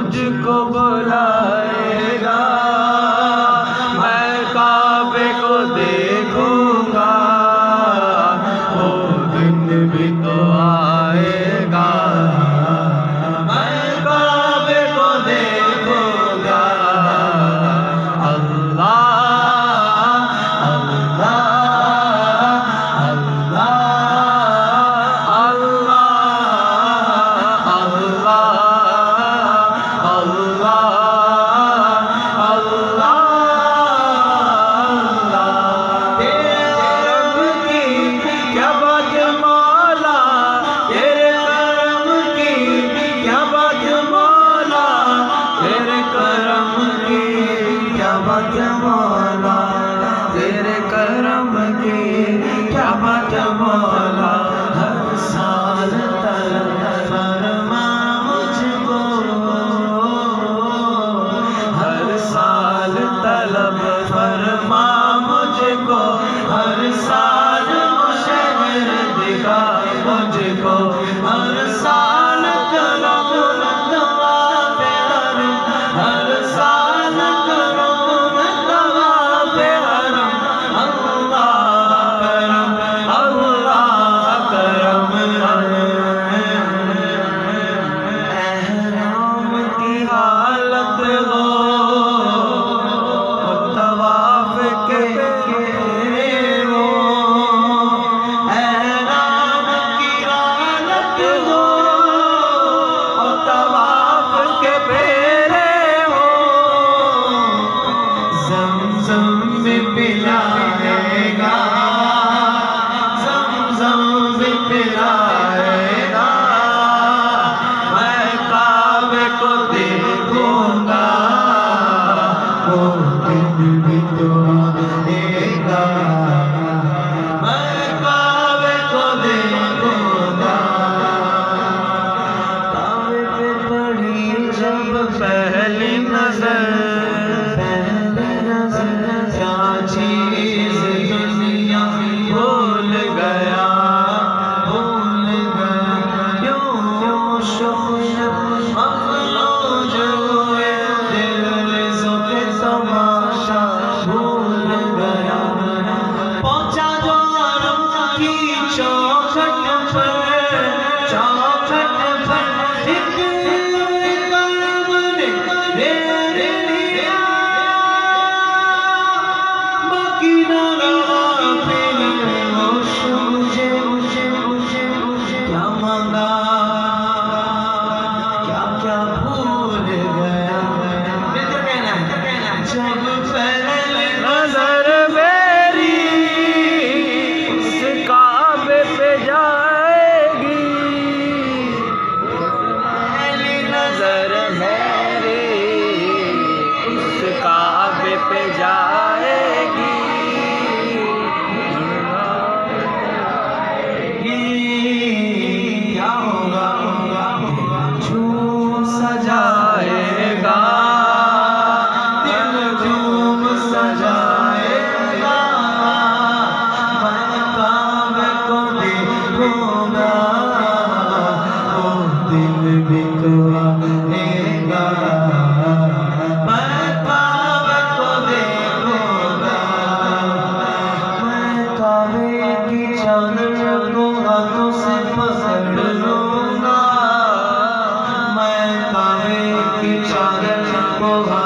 مجھ کو بلائے گا، میں کعبے کو دیکھوں گا، وہ دن بھی تو آئے گا، میں کعبے کو دیکھوں گا۔ اللہ تیرے کرم کی کیا بات مولا، ہر سال طلب فرما مجھ کو، ہر سال طلب فرما مجھ کو، ہر سال مشعر دکھا مجھ کو، ہر سال طلب طواف حرم، ہر سال کرم طواف حرم، اللہ کرم اللہ کرم، احرام کی حالت ہو طواف کے ہو، احرام کی حالت ہو طواف کے پھیرے ہو، زمزم بھی پلائے گا، زمزم بھی پلائے گا، میں کعبے کو دیکھوں گا، وہ دن بھی تو آئے گا، میں کعبے کو دیکھوں گا۔ کعبے پہ پڑی جب پہلی نظر، کیا چیز دنیا بھول گیا، یوں مفلوج ہوئے دل رزق تماشا بھول گیا، پہنچا جو حرم کی چوکھٹ پر، چوکھٹ پر ایک قلب نے میرے لیا، باقی نہ رہا پھر ہوش مجھے، کیا مانگا کیا کیا بھول گیا، جب پہلے نظر میری اس کعبے پہ جائے گی، پہلی نظر میری اس کعبے پہ جائے گی، کیا ہوگا جھوم سجائے گا، دل جھوم سجائے گا، میں کعبے کو دیکھوں گا، وہ دل بھی تو آئے گا، میں کعبے کو دیکھوں گا، میں کعبے کی چادر کو ہاتھوں سے پکڑ لوں گا، میں کعبے کی چادر کو